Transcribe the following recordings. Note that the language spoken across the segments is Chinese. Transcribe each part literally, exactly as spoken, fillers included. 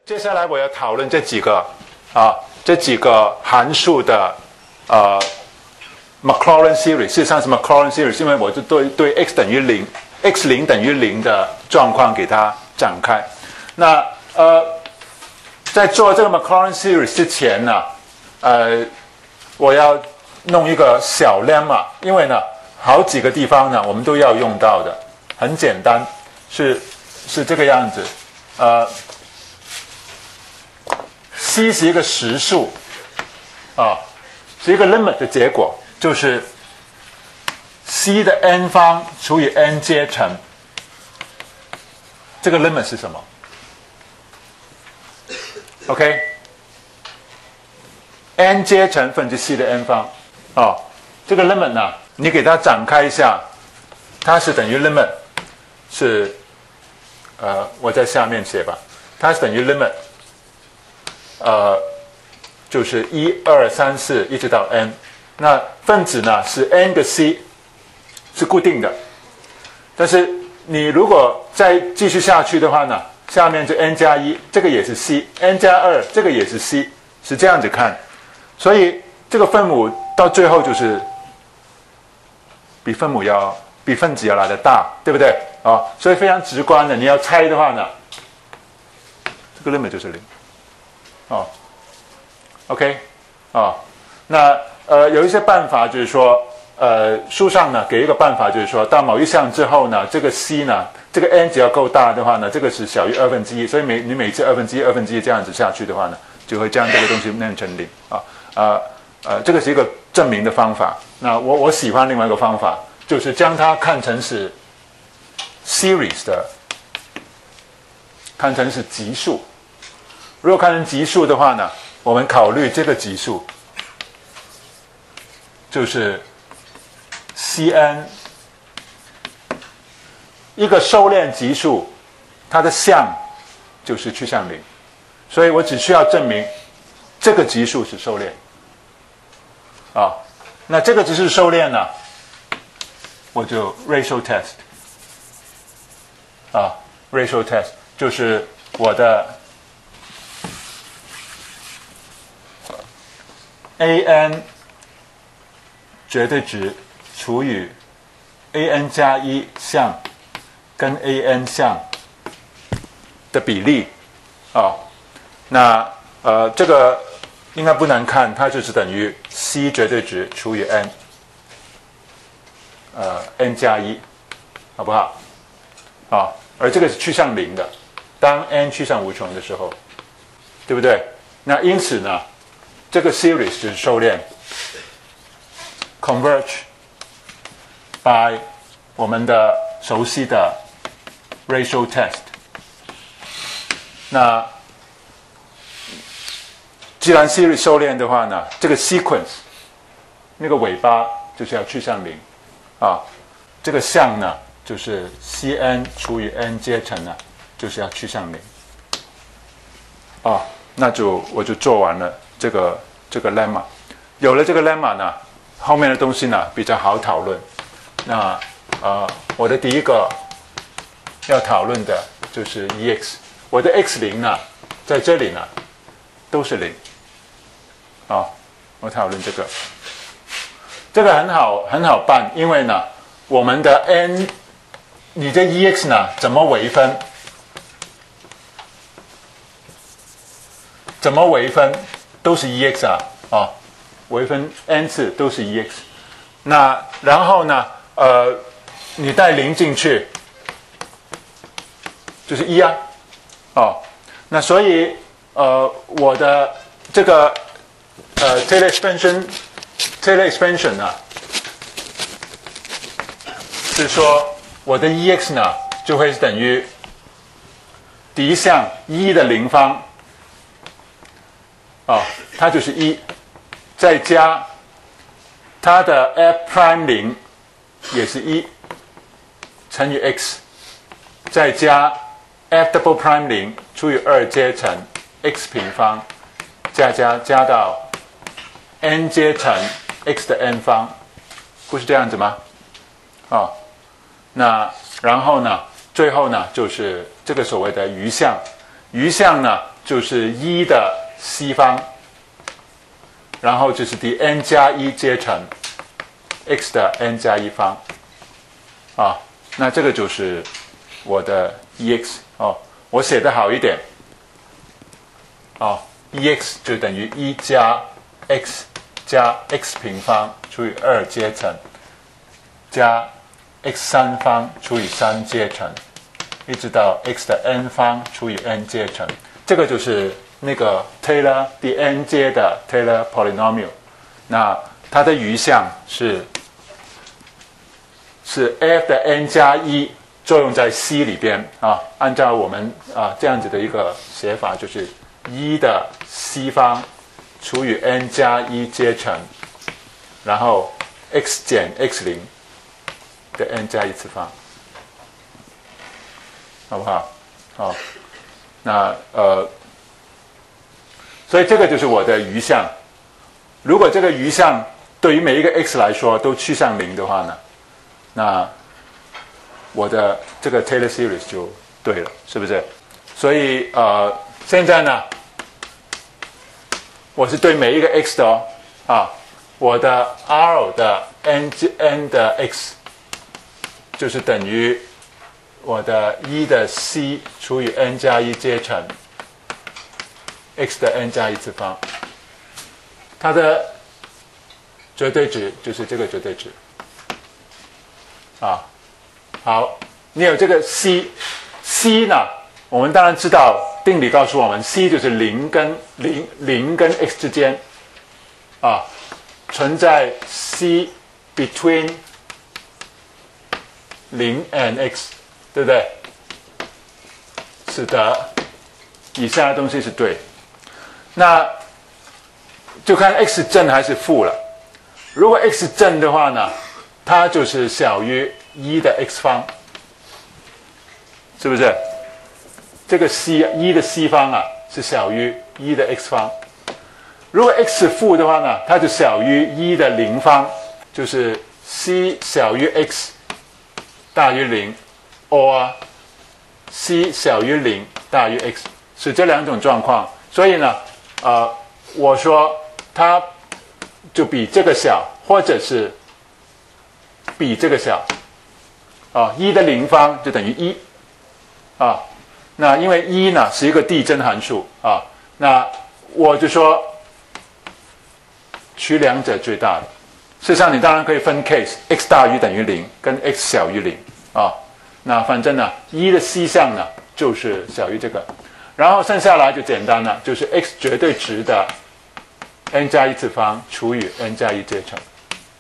接下来我要讨论这几个啊，这几个函数的呃 Maclaurin series， 事实上是 Maclaurin series， 因为我就对对 x 等于零 ，x 零等于零的状况给它展开。那呃，在做这个 Maclaurin series 之前呢，呃，我要弄一个小 lemma， 因为呢，好几个地方呢我们都要用到的，很简单，是是这个样子，呃。C 是一个实数，啊，是一个 limit 的结果，就是 C 的 n 方除以 n 阶乘，这个 limit 是什么 ？OK，n 阶乘分之 C 的 n 方，啊，这个 limit 呢，你给它展开一下，它是等于 limit， 是，呃，我在下面写吧，它是等于 limit。呃，就是一二三四一直到 n， 那分子呢是 n 个 c， 是固定的。但是你如果再继续下去的话呢，下面就 n 加一，这个也是 c，n 加二，这个也是 c， 是这样子看。所以这个分母到最后就是比分母要比分子要来的大，对不对？啊，所以非常直观的，你要猜的话呢，这个 limit 就是零。哦 ，OK， 哦，那呃有一些办法就是说，呃书上呢给一个办法就是说到某一项之后呢，这个 c 呢，这个 n 只要够大的话呢，这个是小于二分之一，所以每你每次二分之一、二分之一这样子下去的话呢，就会将这个东西弄成零啊啊呃，这个是一个证明的方法。那我我喜欢另外一个方法，就是将它看成是 series 的，看成是级数。如果看成级数的话呢，我们考虑这个级数就是 Cn， 一个收敛级数，它的项就是趋向零，所以我只需要证明这个级数是收敛啊。那这个只是收敛呢，我就 ratio test 啊 ratio test 就是我的an 绝对值除以 an 加一项跟 an 项的比例啊，那呃这个应该不难看，它就是等于 c 绝对值除以 n， 呃 n 加一，好不好？啊，而这个是趋向零的，当 n 趋向无穷的时候，对不对？那因此呢？这个 series 就是收敛 converge by 我们的熟悉的 ratio test。那既然 series 收敛的话呢，这个 sequence 那个尾巴就是要趋向零啊，这个项呢就是 Cn 除以 n 阶乘呢就是要趋向零啊，那就我就做完了。这个这个 lemma， 有了这个 lemma 呢，后面的东西呢比较好讨论。那呃，我的第一个要讨论的就是 ex， 我的 x 零呢，在这里呢都是零。啊，我讨论这个，这个很好很好办，因为呢，我们的 n， 你的 ex 呢怎么微分？怎么微分？都是 ex 啊，啊，微分 n 次都是 ex。那然后呢，呃，你带零进去，就是一啊，哦，那所以呃，我的这个呃 Taylor expansion Taylor expansion 呢，是说我的 ex 呢就会等于第一项一的零方。啊、哦，它就是一，再加它的 f prime 零也是一乘以 x， 再加 f double prime 零除以二阶乘 x 平方，加加加到 n 阶乘 x 的 n 方，不是这样子吗？啊、哦，那然后呢，最后呢就是这个所谓的余项，余项呢。 就是一的西方，然后就是 the n 加一阶乘 x 的 n 加一方啊，那这个就是我的 ex 哦，我写的好一点哦 ，ex 就等于一加 x 加 x 平方除以二阶乘加 x 三方除以三阶乘，一直到 x 的 n 方除以 n 阶乘，这个就是那个 Taylor 第 n 阶的 Taylor polynomial， 那它的余项是是 f 的 n 加一作用在 c 里边啊，按照我们啊这样子的一个写法，就是一的西方除以 n 加一阶乘，然后 x 减 x 零的 n 加一次方，好不好？好，那呃，所以这个就是我的余项。如果这个余项对于每一个 x 来说都趋向零的话呢，那我的这个 Taylor series 就对了，是不是？所以呃，现在呢，我是对每一个 x 的哦啊，我的 R 的 n n 的 x 就是等于我的一的 c 除以 n 加一阶乘 x 的 n 加一次方，它的绝对值就是这个绝对值啊。好，你有这个 c，c 呢，我们当然知道定理告诉我们 c 就是零跟零零跟 x 之间啊，存在 c between 零 and x， 对不对？使得以下的东西是对，那就看 x 正还是负了。如果 x 正的话呢，它就是小于一的 x 方，是不是？这个 c 一的 c 方啊是小于一的 x 方。如果 x 负的话呢，它就小于一的零方，就是 c 小于 x 大于零 ，or c 小于零大于 x， 是这两种状况。所以呢，呃，我说它就比这个小，或者是比这个小。啊，一的零方就等于一啊。那因为一呢是一个递增函数啊，那我就说取两者最大的。事实上，你当然可以分 case，x 大于等于零跟 x 小于零啊。那反正呢，一的 c 项呢就是小于这个，然后剩下来就简单了，就是 x 绝对值的 n 加一次方除以 n 加一阶乘。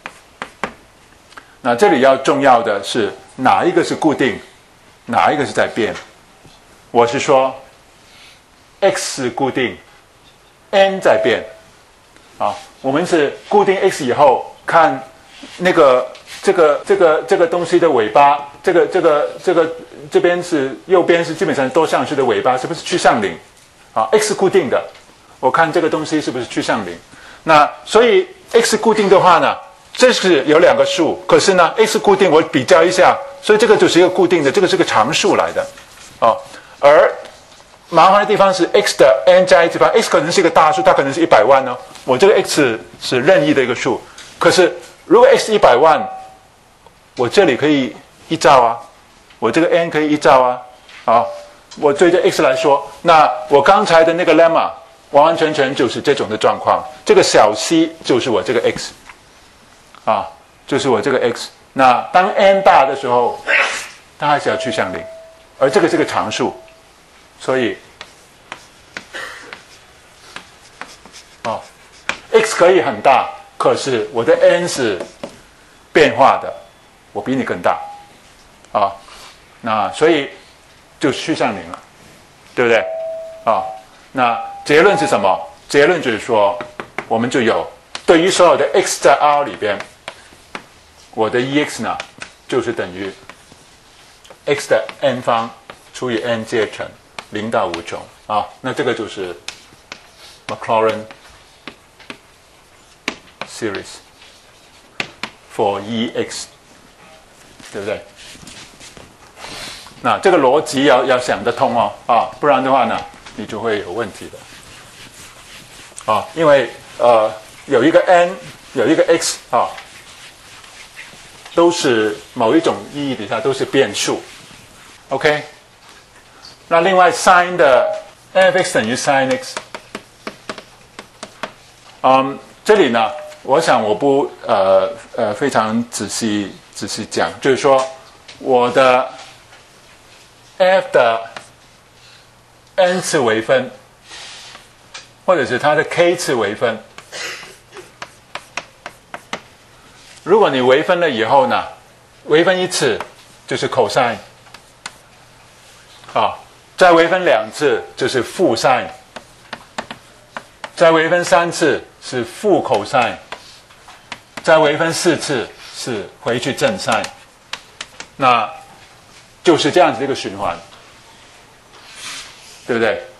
那这里要重要的是哪一个是固定，哪一个是在变？我是说 x 是固定 ，n 在变。啊，我们是固定 x 以后看那个这个这个这个东西的尾巴，这个这个这个这边是右边是基本上多项式的尾巴，是不是趋向零？啊 ，x 固定的，我看这个东西是不是趋向零？那所以 x 固定的话呢？这是有两个数，可是呢 x 固定我比较一下，所以这个就是一个固定的，这个是个常数来的哦。而麻烦的地方是 x 的 n 加一次方 ，x 可能是一个大数，它可能是一百万哦。我这个 x 是任意的一个数，可是如果 x 一百万，我这里可以一兆啊，我这个 n 可以一兆啊。好，我对这 x 来说，那我刚才的那个 lemma 完完全全就是这种的状况，这个小 c 就是我这个 x。啊，就是我这个 x， 那当 n 大的时候，它还是要趋向零，而这个是个常数，所以，哦 ，x 可以很大，可是我的 n 是变化的，我比你更大，啊，那所以就趋向零了，对不对？啊，那结论是什么？结论就是说，我们就有对于所有的 x 在 R 里边。我的 ex 呢，就是等于 x 的 n 方除以 n 阶乘零到无穷啊，那这个就是 Maclaurin series for ex， 对不对？那这个逻辑要要想得通哦啊，不然的话呢， 你就会有问题的啊，因为呃有一个 n 有一个 x 啊，都是某一种意义底下都是变数 ，OK？ 那另外 sin 的 f(x) 等于 sin x， 嗯，这里呢，我想我不呃呃非常仔细仔细讲，就是说我的 f 的 n 次微分，或者是它的 k 次微分，如果你微分了以后呢，微分一次就是 cosine， 啊，再微分两次就是负 sin， 再微分三次是负 cosine， 再微分四次是回去正 sin， 那就是这样子一个循环，对不对？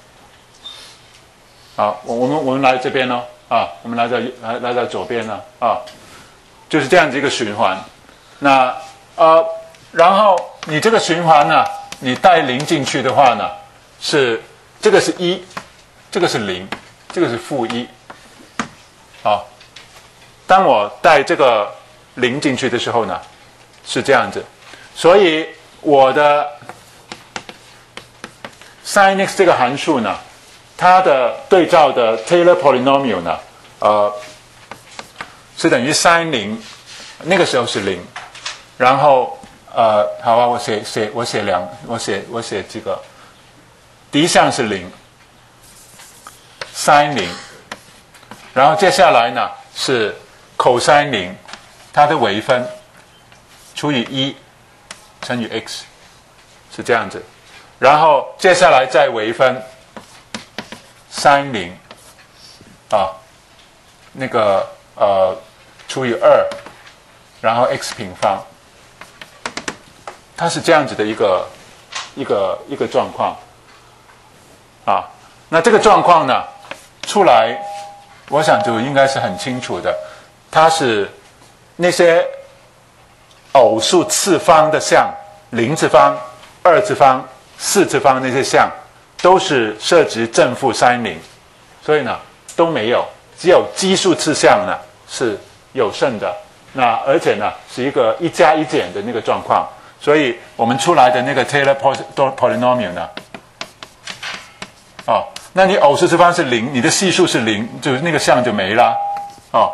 好，我我们我们来这边哦，啊，我们来到来来到左边呢，啊，就是这样子一个循环。那呃，然后你这个循环呢，你带零进去的话呢，是这个是一，这个是零，这个是负一。好，当我带这个零进去的时候呢，是这样子，所以我的 sin x 这个函数呢，它的对照的 Taylor polynomial 呢，呃，是等于 sin 零，那个时候是零，然后呃，好啊，我写写我写两，我写我写这个，第一项是零 ，sin 零，然后接下来呢是 cosine 零，它的微分除以一乘以 x， 是这样子。然后接下来再微分 sin 零啊，那个呃除以二，然后 x 平方，它是这样子的一个一个一个状况啊。那这个状况呢出来，我想就应该是很清楚的，它是那些偶数次方的项，零次方、二次方、四次方那些项都是涉及正负 sin 零，所以呢都没有，只有奇数次项呢是有剩的。那而且呢是一个一加一减的那个状况，所以我们出来的那个 Taylor polynomial 呢，哦，那你偶数次方是零，你的系数是零，就是那个项就没了，哦，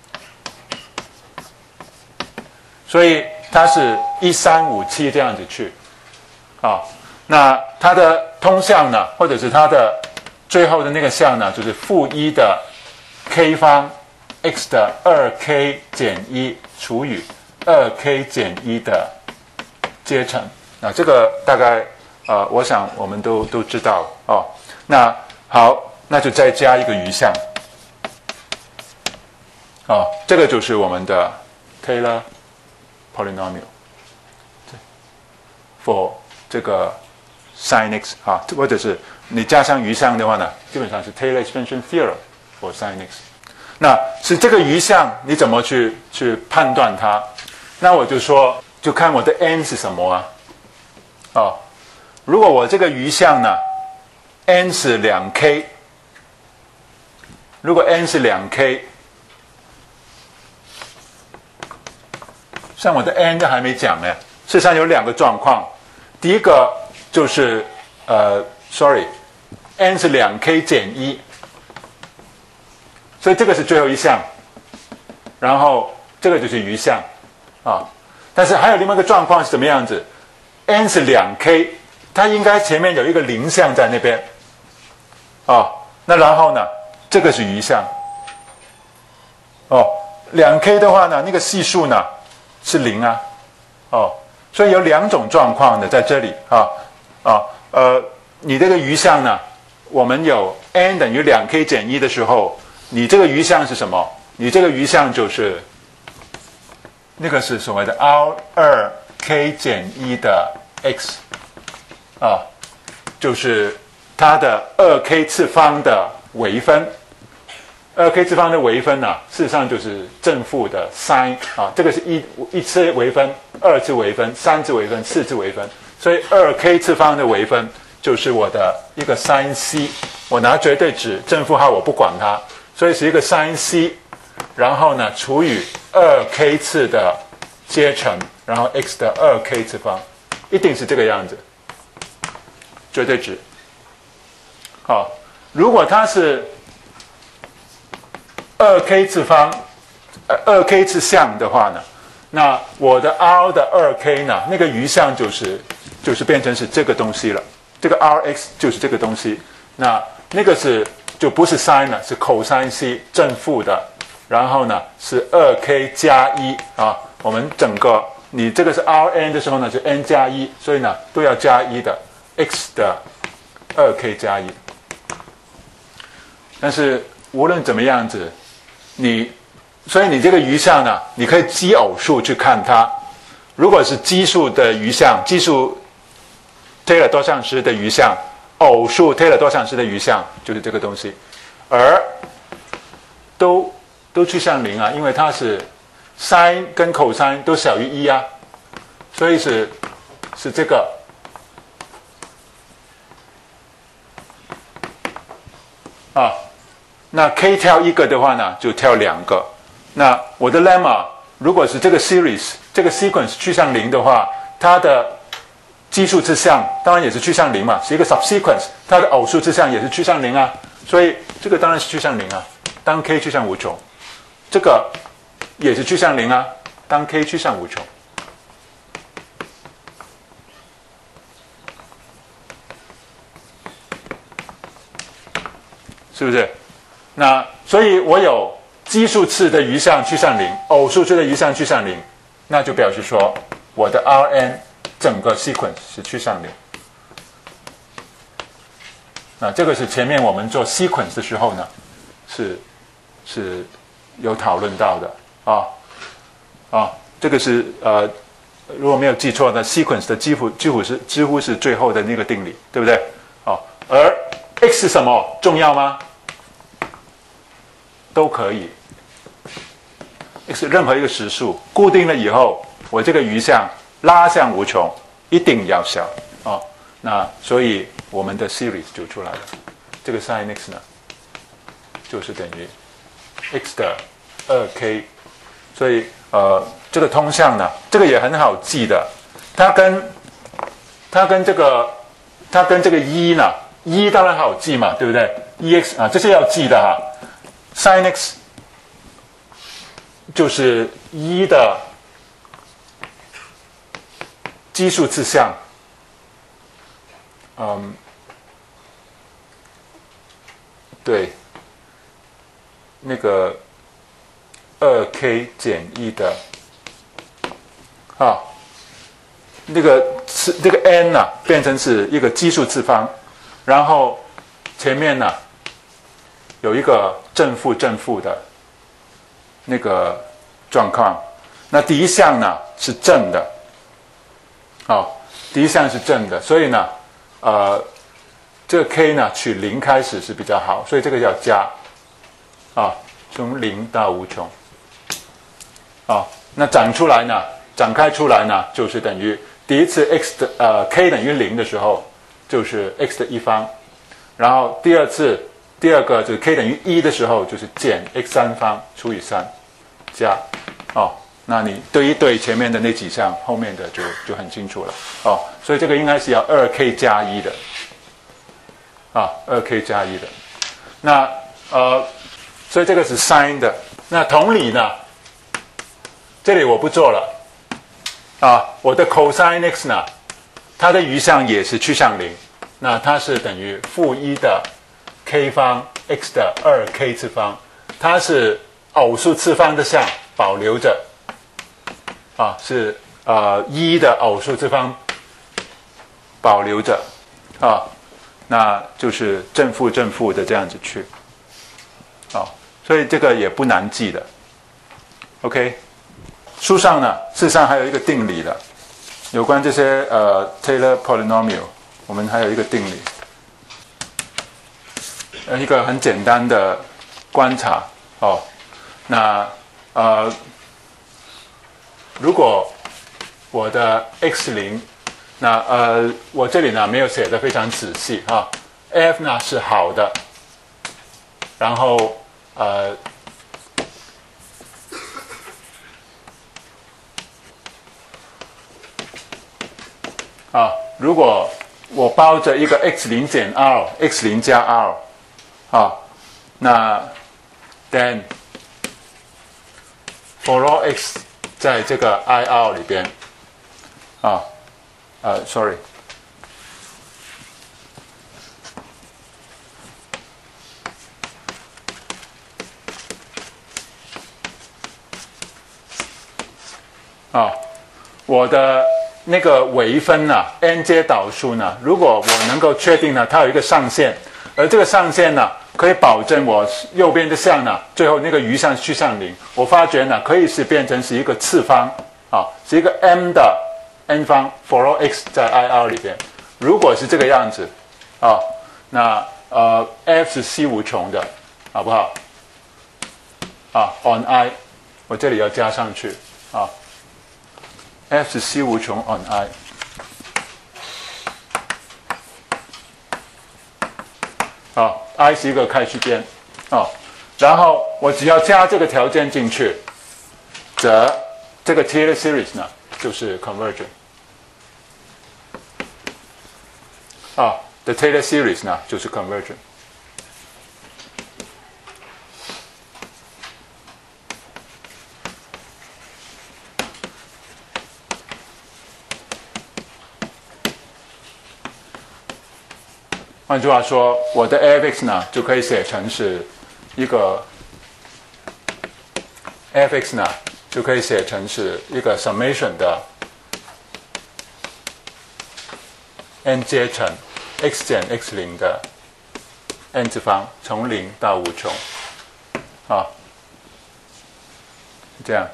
所以它是一三五七这样子去，啊、哦。那它的通项呢，或者是它的最后的那个项呢，就是负一的 k 方 x 的 二 k 减一除以 二 k 减一的阶乘。那这个大概呃，我想我们都都知道哦。那好，那就再加一个余项。哦，这个就是我们的 Taylor polynomial for 这个sin x 啊，或者是你加上余项的话呢，基本上是 Taylor expansion theorem for sin x。那是这个余项你怎么去去判断它？那我就说，就看我的 n 是什么啊？哦，如果我这个余项呢 ，n 是 两 k， 如果 n 是 两 k， 像我的 n 都还没讲呢。事实上有两个状况，第一个就是呃 ，sorry，n 是 两 k 减一，所以这个是最后一项，然后这个就是余项啊。但是还有另外一个状况是怎么样子 ？n 是 两 k， 它应该前面有一个零项在那边啊。那然后呢，这个是余项哦。两 k 的话呢，那个系数呢是零啊，哦，所以有两种状况的在这里啊。啊，呃，你这个余项呢，我们有 n 等于 两 k 减一的时候，你这个余项是什么？你这个余项就是那个是所谓的 R 二 k 减一的 x 啊，就是它的 二 k 次方的微分。二 k 次方的微分呢、啊，事实上就是正负的 sin 啊，这个是一一次微分、二次微分、三次微分、四次微分。所以二 k 次方的微分就是我的一个 sin c， 我拿绝对值正负号我不管它，所以是一个 sin c， 然后呢除以 二 k 次的阶乘，然后 x 的 二 k 次方，一定是这个样子，绝对值。好，如果它是 二 k 次方，呃 二 k 次项的话呢，那我的 r 的 二 k 呢，那个余项就是就是变成是这个东西了，这个 Rx 就是这个东西，那那个是就不是 sin 了，是 cosine c 正负的，然后呢是 二 k 加一啊，我们整个你这个是 Rn 的时候呢就 n 加一，所以呢都要加一的 x 的 二 k 加一。但是无论怎么样子，你所以你这个余项呢，你可以奇偶数去看它。如果是奇数的余项，奇数 Taylor 多项式的余项，偶数 Taylor 多项式的余项就是这个东西，而都都趋向零啊，因为它是 sin 跟 cosine 都小于一啊，所以是是这个啊。那 k 挑一个的话呢，就挑两个。那我的 lemma 如果是这个 series 这个 sequence 趋向零的话，它的奇数次项当然也是趋向零嘛，是一个 subsequence， 它的偶数次项也是趋向零啊，所以这个当然是趋向零啊。当 k 趋向无穷，这个也是趋向零啊，当 k 趋向无穷。是不是？那所以我有奇数次的余项趋向零，偶数次的余项趋向零，那就表示说我的 Rn 整个 sequence 是趋向零。那这个是前面我们做 sequence 的时候呢，是是有讨论到的啊啊，这个是呃，如果没有记错呢 ，sequence 的几乎几乎是几乎是最后的那个定理，对不对？啊，而 x 是什么重要吗？都可以 ，x 任何一个实数固定了以后，我这个余项拉向无穷，一定要小啊。那所以我们的 series 就出来了。这个 sin x 呢，就是等于 x 的 二 k， 所以呃，这个通项呢，这个也很好记的。它跟它跟这个它跟这个一呢，一当然好记嘛，对不对？ 一 x 啊，这是要记的哈。sin x 就是一的奇数次项，嗯，对，那个二 k 减一的啊，那个是这个 n 呢、啊、变成是一个奇数次方，然后前面呢、啊、有一个正负正负的那个状况，那第一项呢是正的，哦，第一项是正的，所以呢，呃，这个 k 呢取零开始是比较好，所以这个要加，啊，从零到无穷，啊，那展出来呢，展开出来呢，就是等于第一次 x 的呃 k 等于零的时候，就是 x 的一方，然后第二次。第二个就是 k 等于一的时候，就是减 x 三方除以三，加，哦，那你对一对前面的那几项，后面的就就很清楚了，哦，所以这个应该是要 二 k 加一的，啊 ，二 k 加一的，那呃，所以这个是 sin 的，那同理呢，这里我不做了，啊，我的 cosine x 呢，它的余项也是趋向零，那它是等于负一的。k 方 x 的 二 k 次方，它是偶数次方的项保留着，啊，是呃一的偶数次方保留着，啊，那就是正负正负的这样子去，啊，所以这个也不难记的 ，OK， 书上呢，事实上还有一个定理的，有关这些呃 Taylor polynomial， 我们还有一个定理。呃，一个很简单的观察哦。那呃，如果我的 x 零那呃，我这里呢没有写的非常仔细啊。F 呢是好的，然后呃。啊，如果我包着一个 x 零减 r，x 零加 r， 啊，那 then for all x 在这个 I R 里边，啊，呃 ，sorry， 啊，我的。那个微分呢 ，n 阶导数呢，如果我能够确定呢，它有一个上限，而这个上限呢，可以保证我右边的项呢，最后那个余项趋向零。我发觉呢，可以是变成是一个次方啊，是一个 m 的 n 方 for all x 在 I R 里边。如果是这个样子啊，那呃 f 是 c 无穷的，好不好？啊 ，on I， 我这里要加上去啊。F 是 c 无穷 on I， 啊 ，I 是一个开区间，啊，然后我只要加这个条件进去，则这个 Taylor series 呢就是 convergent， 啊 ，the Taylor series 呢就是 convergent。换句话说，我的 f(x) 呢就可以写成是一个 f(x) 呢就可以写成是一个 summation 的 n 阶乘 x 减 x 零的 n 次方，从零到无穷，啊，是这样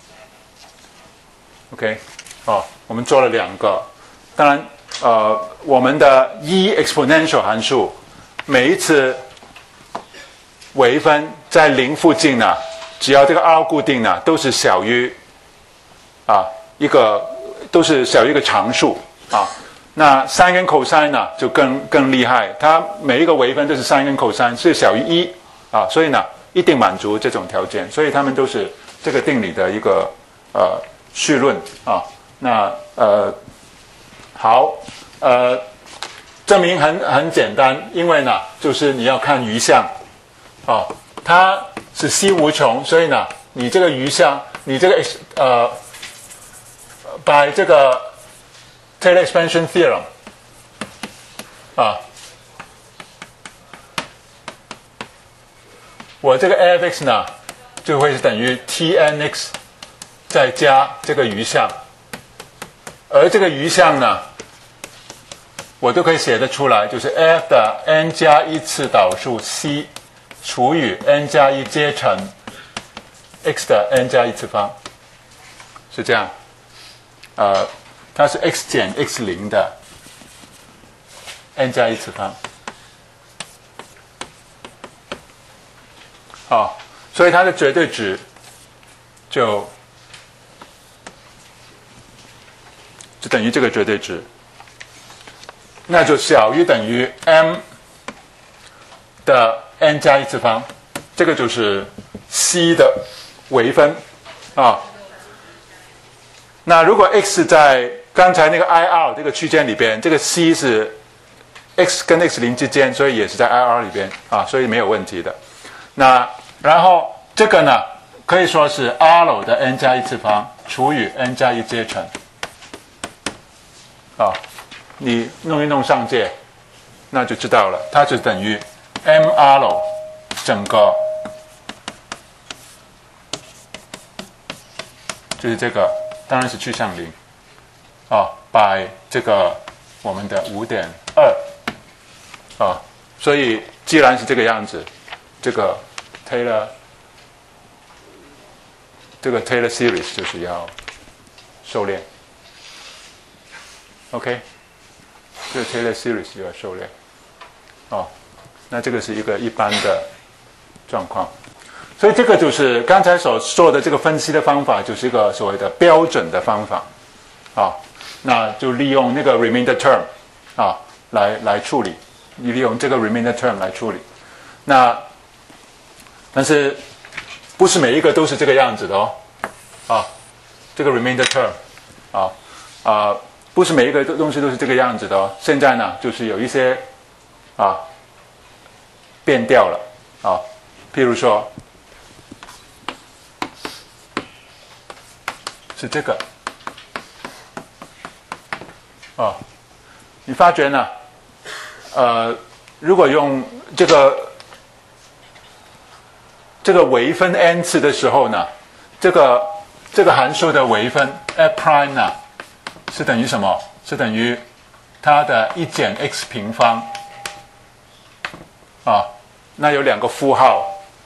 ，OK， 哦，我们做了两个，当然。呃，我们的 e exponential 函数，每一次微分在零附近呢，只要这个 r 固定呢，都是小于啊一个都是小于一个常数啊。那 sin 跟 cos 呢就更更厉害，它每一个微分都是 sin 跟 cos 是小于一啊，所以呢一定满足这种条件，所以它们都是这个定理的一个呃绪论啊。那呃。好，呃，证明很很简单，因为呢，就是你要看余项，哦，它是 c 无穷，所以呢，你这个余项，你这个呃，by 这个 Taylor expansion theorem 啊，我这个 f(x) 呢，就会是等于 T(n)(x) 再加这个余项，而这个余项呢。我都可以写得出来，就是 f 的 n 加一次导数 c 除以 n 加一阶乘 x 的 n 加一次方，是这样。呃，它是 x 减 x 零的 n 加一次方。好，所以它的绝对值就就等于这个绝对值。那就小于等于 m 的 n 加一次方，这个就是 c 的微分啊。那如果 x 在刚才那个 I R 这个区间里边，这个 c 是 x 跟 x 零之间，所以也是在 I R 里边啊，所以没有问题的。那然后这个呢，可以说是 r 的 n 加一次方除以 n 加一阶乘啊。你弄一弄上界，那就知道了，它就等于 mr 整个，就是这个，当然是趋向零，啊 ，by 这个我们的 五点二， 啊，所以既然是这个样子，这个 Taylor 这个 Taylor series 就是要收敛 ，OK。这个 Taylor series 就要收敛，哦，那这个是一个一般的状况，所以这个就是刚才所做的这个分析的方法，就是一个所谓的标准的方法，啊、哦， 那就利用那个 remainder term 啊来来处理，你利用这个 remainder term 来处理。那但是不是每一个都是这个样子的哦，啊，这个 remainder term 啊啊，不是每一个东西都是这个样子的哦。现在呢，就是有一些啊变掉了啊，譬如说是这个。哦，你发觉呢？呃，如果用这个这个微分 n 次的时候呢，这个这个函数的微分 f prime 呢，是等于什么？是等于它的一减 x 平方啊。那有两个负号，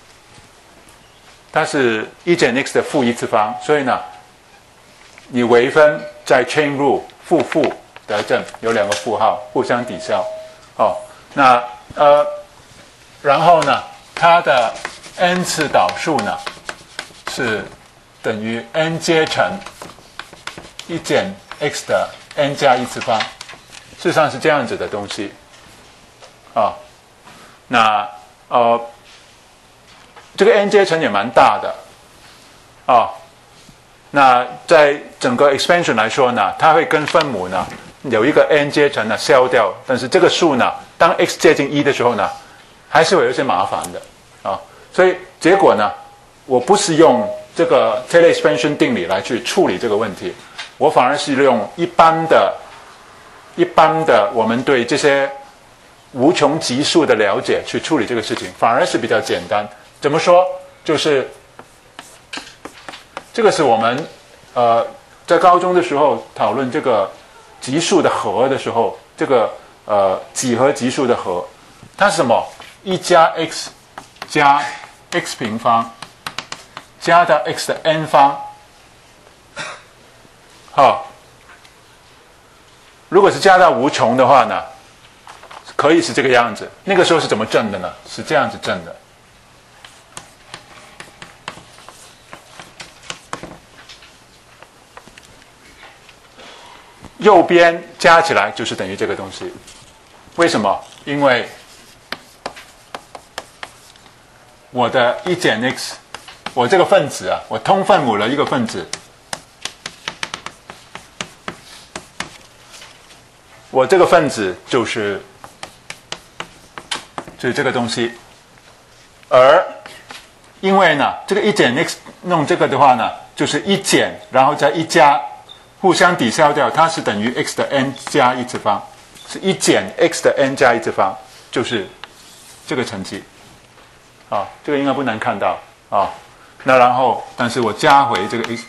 它是一减 x 的负一次方，所以呢，你微分在 chain rule 负负。得正有两个负号互相抵消，哦，那呃，然后呢，它的 n 次导数呢是等于 n 阶乘一减 x 的 n 加一次方，事实上是这样子的东西，啊、哦，那呃，这个 n 阶乘也蛮大的，啊、哦，那在整个 expansion 来说呢，它会跟分母呢。有一个 n 阶乘呢消掉，但是这个数呢，当 x 接近一的时候呢，还是会有一些麻烦的啊。所以结果呢，我不是用这个 Taylor expansion 定理来去处理这个问题，我反而是用一般的、一般的我们对这些无穷级数的了解去处理这个事情，反而是比较简单。怎么说？就是这个是我们呃在高中的时候讨论这个。级数的和的时候，这个呃几何级数的和，它是什么？一加 x 加 x 平方加到 x 的 n 方。好，如果是加到无穷的话呢，可以是这个样子。那个时候是怎么证的呢？是这样子证的。右边加起来就是等于这个东西，为什么？因为我的一减 x， 我这个分子啊，我通分母了一个分子，我这个分子就是就是这个东西，而因为呢，这个一减 x 弄这个的话呢，就是一减，然后再一加。互相抵消掉，它是等于 x 的 n 加一次方，是一减 x 的 n 加一次方，就是这个成绩，啊，这个应该不难看到啊。那然后，但是我加回这个 x，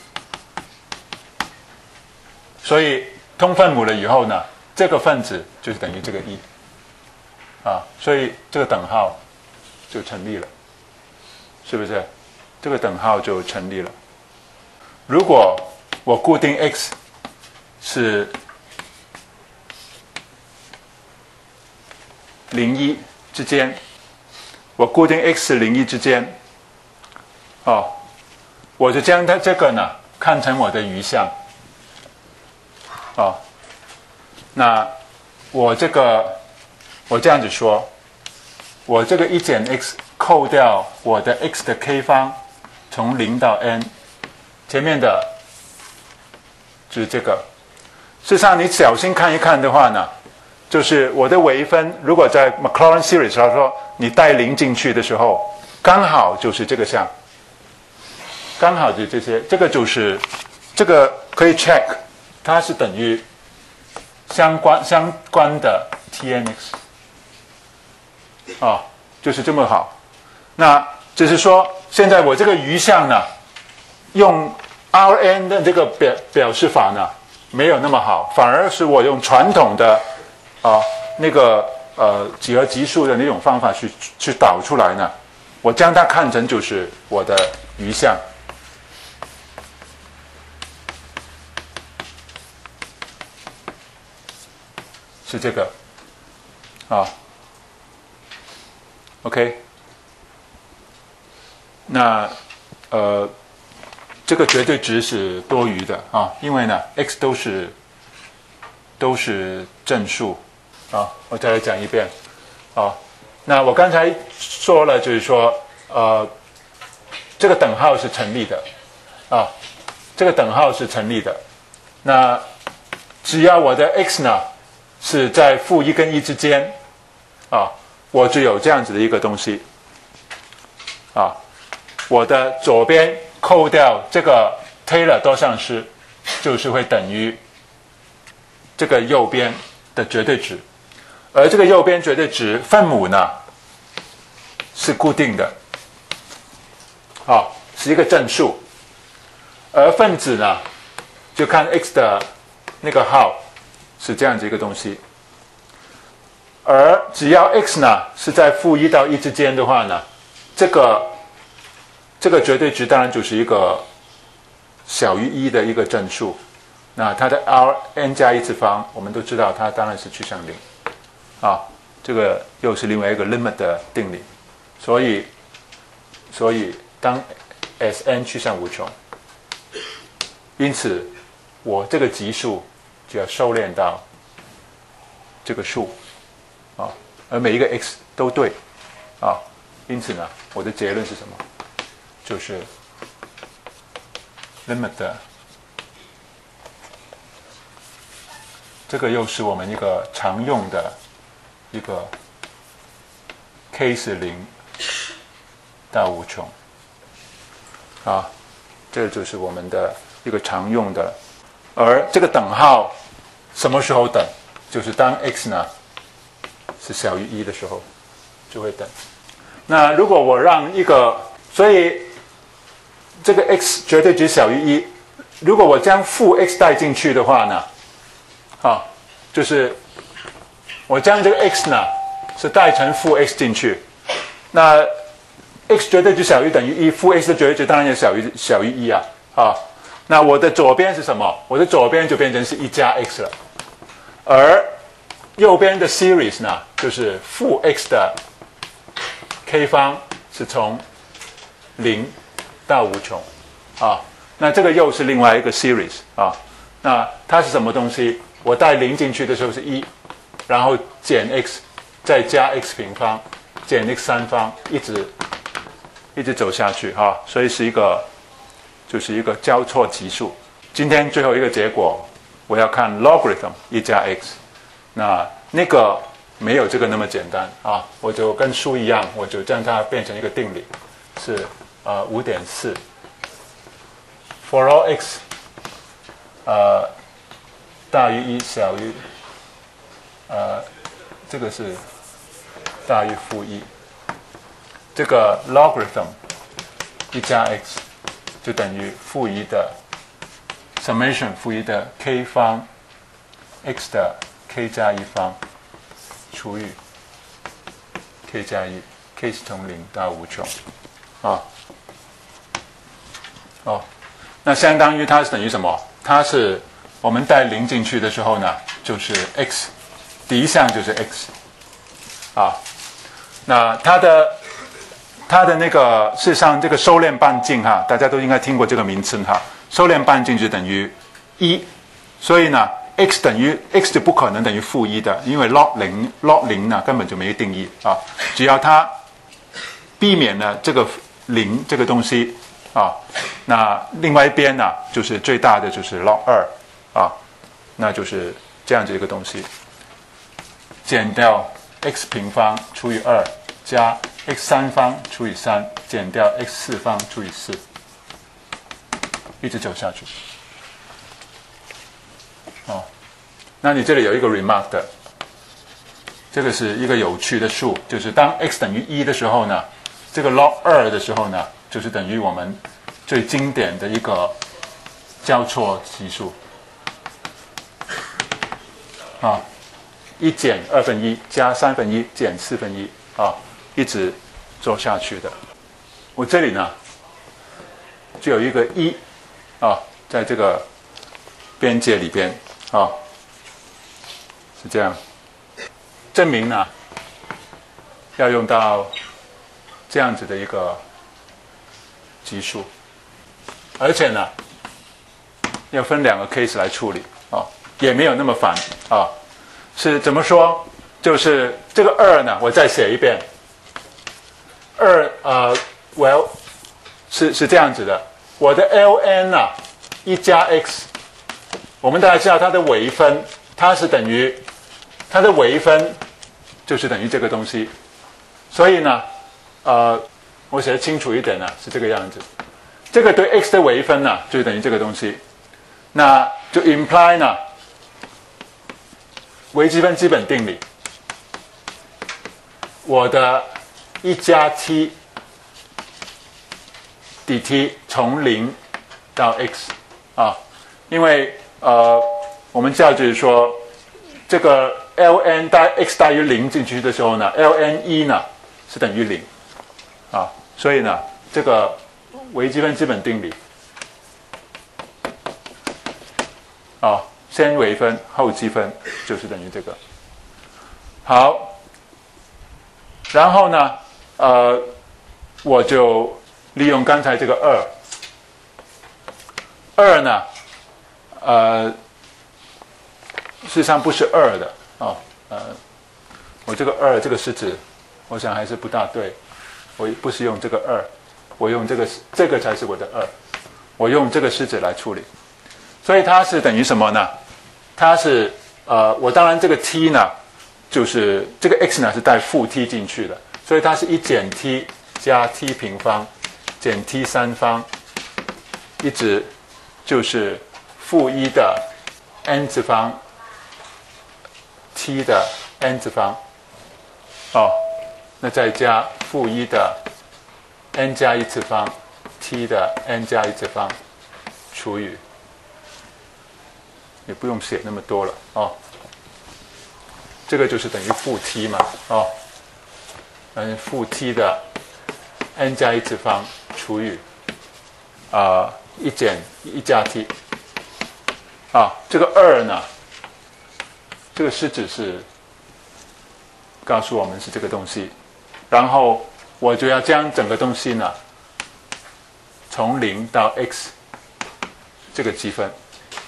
所以通分母了以后呢，这个分子就是等于这个一，啊，所以这个等号就成立了，是不是？这个等号就成立了。如果我固定 x 是零一之间，我固定 x 是零一之间，哦，我就将它这个呢看成我的余项，哦，那我这个我这样子说，我这个一减 x 扣掉我的 x 的 k 方，从零到 n， 前面的就是这个。事实上，你小心看一看的话呢，就是我的微分，如果在 Maclaurin series 他说你带零进去的时候，刚好就是这个项，刚好就是这些，这个就是这个可以 check， 它是等于相关相关的 T N X， 哦，就是这么好。那只是说，现在我这个余项呢，用 R N 的这个表表示法呢，没有那么好，反而是我用传统的啊那个呃几何级数的那种方法去去导出来呢，我将它看成就是我的余项。是这个啊 ，OK， 那呃，这个绝对值是多余的啊，因为呢 ，x 都是都是正数啊。我再来讲一遍啊。那我刚才说了，就是说，呃，这个等号是成立的啊，这个等号是成立的。那只要我的 x 呢是在负一跟一之间啊，我就有这样子的一个东西啊。我的左边扣掉这个 Taylor 多项式，就是会等于这个右边的绝对值，而这个右边绝对值分母呢是固定的，啊，是一个正数，而分子呢就看 x 的那个号是这样子一个东西，而只要 x 呢是在负一到一之间的话呢，这个这个绝对值当然就是一个小于一的一个正数，那它的 Rn 加一次方我们都知道它当然是趋向零啊，这个又是另外一个 limit 的定理，所以所以当 Sn 趋向无穷，因此我这个级数就要收敛到这个数啊，而每一个 x 都对啊，因此呢我的结论是什么？就是 limit 的，这个又是我们一个常用的一个 k 是零到无穷啊，这个就是我们的一个常用的，而这个等号什么时候等？就是当 x 呢是小于一的时候就会等。那如果我让一个，所以这个 x 绝对值小于一，如果我将负 x 带进去的话呢，啊，就是我将这个 x 呢是带成负 x 进去，那 x 绝对值小于等于一，负 x 的绝对值当然也小于小于一啊，啊，那我的左边是什么？我的左边就变成是一加 x 了，而右边的 series 呢，就是负 x 的 k 方是从零到无穷啊，那这个又是另外一个 series 啊，那它是什么东西？我带零进去的时候是一，然后减 x， 再加 x 平方，减 x 三方，一直一直走下去哈、啊，所以是一个就是一个交错级数。今天最后一个结果，我要看 logarithm 一加 x， 那那个没有这个那么简单啊，我就跟书一样，我就将它变成一个定理，是呃 五点四 for all x 呃大于一小于呃这个是大于负一，这个 logarithm 一加 x 就等于负一的 summation 负一的 k 方 x 的 k 加一方除以 k 加一 ，k 是从零到无穷啊。哦，那相当于它是等于什么？它是我们带零进去的时候呢，就是 x， 第一项就是 x 啊。那它的它的那个事实上这个收敛半径哈，大家都应该听过这个名称哈。收敛半径就等于一，所以呢 x 等于 x 就不可能等于负一的，因为 log 零 log 零呢根本就没定义啊。只要它避免了这个零这个东西啊，那另外一边呢就是最大的就是 log 二啊，那就是这样子一个东西，减掉 x 平方除以二加 x 三方除以三减掉 x 四方除以四，一直走下去。哦，那你这里有一个 remark 的，这个是一个有趣的数，就是当 x 等于一的时候呢，这个 log 二的时候呢，就是等于我们最经典的一个交错级数啊，一减二分一加三分一减四分一啊，一直做下去的。我这里呢就有一个一啊，在这个边界里边啊，是这样。证明呢要用到这样子的一个级数，而且呢要分两个 case 来处理啊。 也没有那么烦啊。是怎么说？就是这个二呢，我再写一遍。二呃 ，well 是是这样子的，我的 ln 啊，一加 x， 我们大家知道它的微分，它是等于它的微分就是等于这个东西，所以呢，呃，我写的清楚一点呢，是这个样子。这个对 x 的微分呢，就是等于这个东西，那就 imply 呢，微积分基本定理，我的一加 t dt 从零到 x 啊，因为呃，我们知道就是说，这个 ln 大 x 大于零进去的时候呢 ，ln 一呢是等于零啊，所以呢，这个微积分基本定理啊，先微分后积分就是等于这个。好，然后呢，呃，我就利用刚才这个二，二呢，呃，事实上不是二的哦，呃，我这个二这个式子，我想还是不大对，我不是用这个二，我用这个这个才是我的二，我用这个式子来处理，所以它是等于什么呢？它是呃，我当然这个 t 呢，就是这个 x 呢是带负 t 进去的，所以它是一减 t 加 t 平方减 t 三方，一直就是负一的 n 次方 t 的 n 次方，哦，那再加负一的 n 加一次方 t 的 n 加一次方除以，也不用写那么多了哦，这个就是等于负 t 嘛，哦，嗯，负 t 的 n 加一次方除以啊、呃、一减一加 t 啊，这个二呢，这个式子是告诉我们是这个东西，然后我就要将整个东西呢从零到 x 这个积分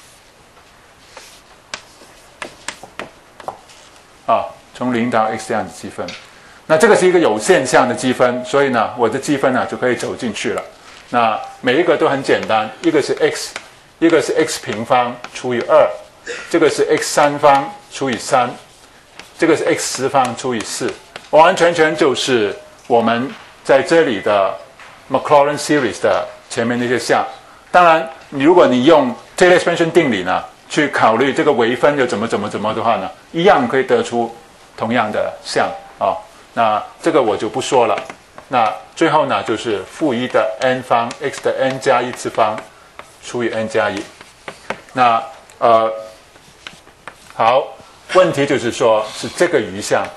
啊，从零到 x 这样子积分。那这个是一个有限项的积分，所以呢，我的积分呢就可以走进去了。那每一个都很简单，一个是 x， 一个是 x 平方除以二，这个是 x 三方除以三，这个是 x 十方除以四，完完全全就是我们在这里的 Maclaurin series 的前面那些项。当然，你如果你用 Taylor expansion 定理呢去考虑这个微分又怎么怎么怎么的话呢，一样可以得出同样的项啊。那这个我就不说了。那最后呢，就是负一的 n 方 x 的 n 加一次方除以 n 加一。那呃，好，问题就是说是这个余项。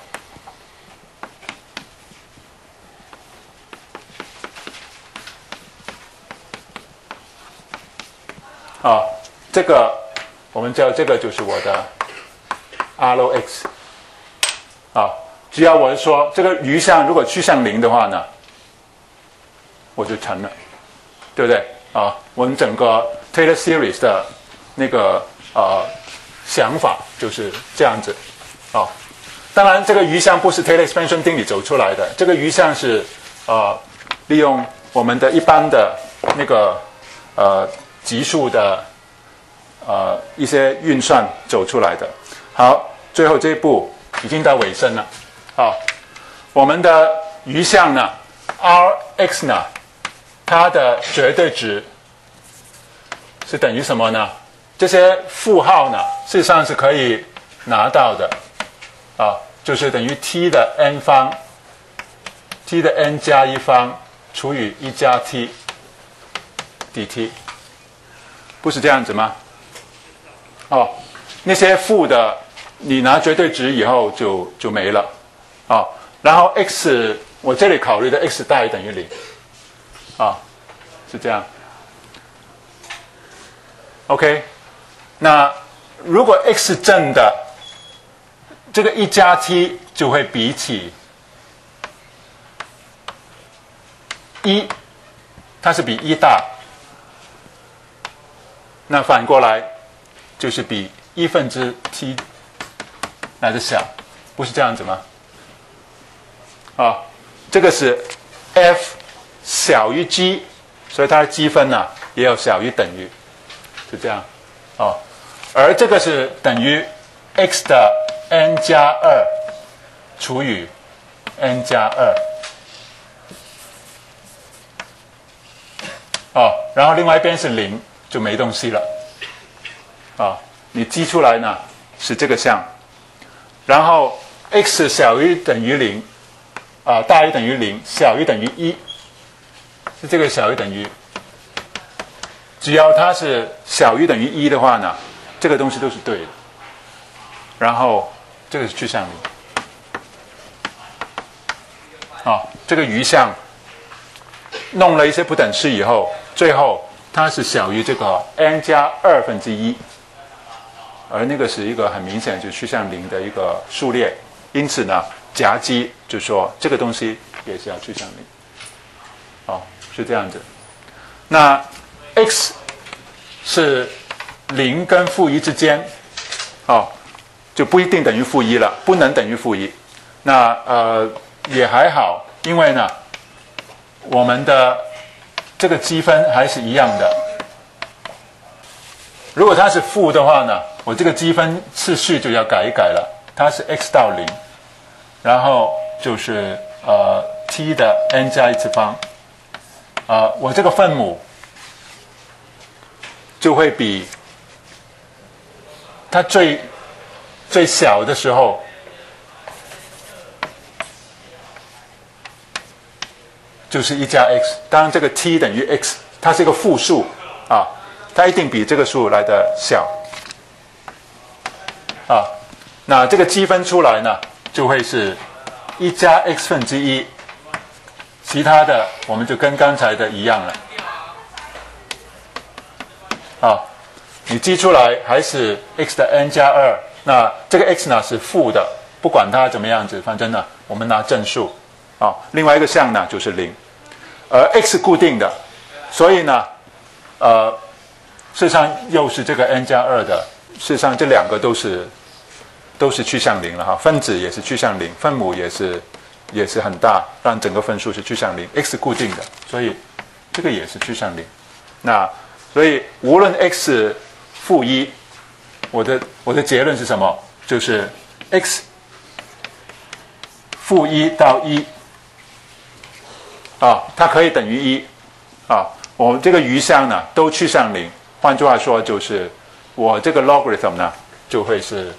啊，这个我们知道这个就是我的 R O X 啊。只要我说这个余项如果趋向零的话呢，我就成了，对不对啊？我们整个 Taylor series 的那个呃想法就是这样子啊。当然，这个余项不是 Taylor expansion 定理走出来的，这个余项是呃利用我们的一般的那个呃级数的呃一些运算走出来的。好，最后这一步已经到尾声了。好，我们的余项呢 ，R x 呢，它的绝对值是等于什么呢？这些负号呢，事实上是可以拿到的，啊，就是等于 t 的 n 方 ，t 的 n 加一方除以一加 t dt， 不是这样子吗？哦，那些负的，你拿绝对值以后就就没了。啊，然后 x 我这里考虑的 x 大于等于零，啊，是这样。OK， 那如果 x 正的，这个一加 t 就会比起一，它是比一大，那反过来就是比一分之 t 来的小，不是这样子吗？啊，这个是 f 小于 g， 所以它的积分呢、啊、也有小于等于，就这样。哦，而这个是等于 x 的 n 加二除以 n 加二。哦，然后另外一边是零，就没东西了。啊、哦，你积出来呢是这个项，然后 x 小于等于零，啊、呃，大于等于零，小于等于一，是这个小于等于。只要它是小于等于一的话呢，这个东西都是对的。然后这个是趋向零。啊、哦，这个余项弄了一些不等式以后，最后它是小于这个 n 加二分之一，而那个是一个很明显就趋向零的一个数列，因此呢，夹击就说这个东西也是要趋向零，哦，是这样子。那 x 是零跟负一之间，哦，就不一定等于负一了，不能等于负一。那呃也还好，因为呢，我们的这个积分还是一样的。如果它是负的话呢，我这个积分次序就要改一改了，它是 x 到零，然后就是呃 t 的 n 加一次方，啊、呃，我这个分母就会比它最最小的时候就是一加 x， 当然这个 t 等于 x， 它是一个负数啊，它一定比这个数来的小啊。那这个积分出来呢，就会是一加 x 分之一，其他的我们就跟刚才的一样了。啊，你积出来还是 x 的 n 加二，那这个 x 呢是负的，不管它怎么样子，反正呢我们拿正数。啊，另外一个项呢就是零，而 x 固定的，所以呢，呃，事实上又是这个 n 加二的，事实上这两个都是都是趋向零了哈，分子也是趋向零，分母也是也是很大，让整个分数是趋向零 ，x 固定的，所以这个也是趋向零。那所以无论 x 负一，我的我的结论是什么？就是 x 负一到一。啊，它可以等于一，啊，我这个余项呢都趋向零。换句话说，就是我这个 logarithm 呢就会是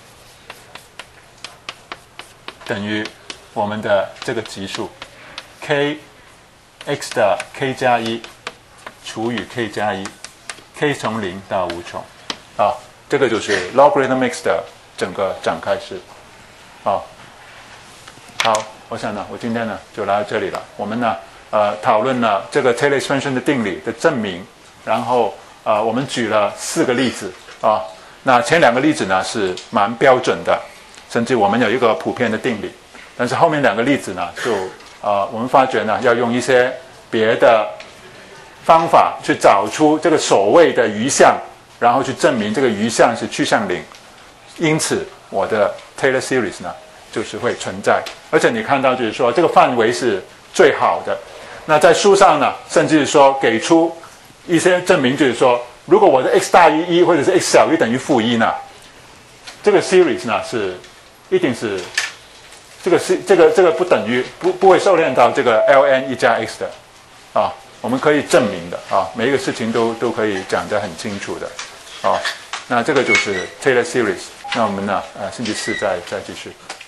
等于我们的这个级数 k x 的 k 加一除以 k 加一 ，k 从零到无穷，啊，这个就是 logarithm x 的整个展开式，啊，好。我想呢，我今天呢就来到这里了。我们呢，呃，讨论了这个 Taylor expansion 的定理的证明，然后呃，我们举了四个例子啊。那前两个例子呢是蛮标准的，甚至我们有一个普遍的定理。但是后面两个例子呢，就呃，我们发觉呢，要用一些别的方法去找出这个所谓的余项，然后去证明这个余项是趋向零。因此，我的 Taylor series 呢，就是会存在，而且你看到就是说这个范围是最好的。那在书上呢，甚至说给出一些证明，就是说如果我的 x 大于一，或者是 x 小于等于负一呢，这个 series 呢是一定是这个是这个这个不等于不不会受限到这个 ln 一加 x 的啊，我们可以证明的啊，每一个事情都都可以讲得很清楚的啊。那这个就是 Taylor series。那我们呢，呃，星期四再再继续。